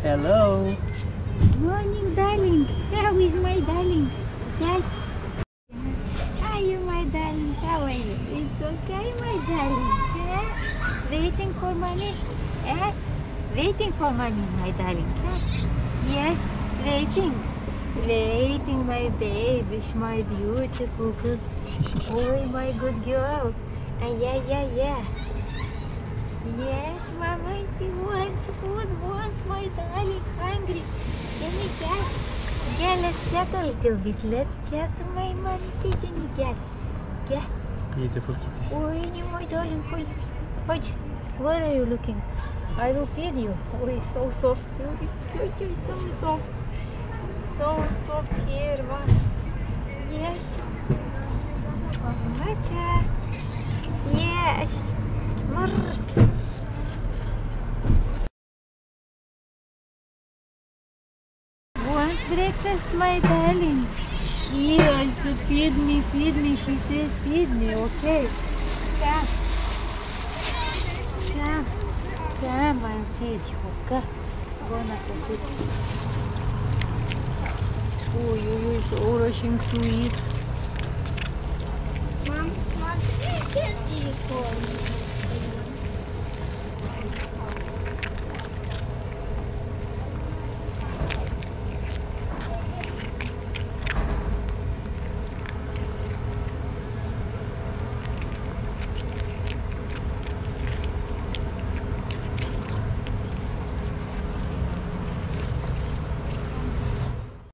Hello. Morning, darling. How is my darling? Jack. Are you my darling? How are you? It's okay, my darling. Yeah? Waiting for mommy? Yeah? Waiting for mommy, my darling. Yeah? Yes, waiting. Waiting, my baby, my beautiful good. Oh, my good girl. Yeah. Yes, mama, she wants food, wants my darling, hungry. Can we chat? Yeah, let's chat a little bit. Let's chat to my mommy, kitchen, yeah. Yeah. Beautiful kitty. Oh, my darling, hold. Where are you looking? I will feed you. Oh, it's so soft. You're so soft. So soft here, wow. Yes. Mamacha. Yes. Mars. Wants breakfast, my darling. Yes, feed me. She says feed me, okay? Come, I'll feed you, okay? Gonna cook it. Oh, so rushing to eat. Mom, what is this for?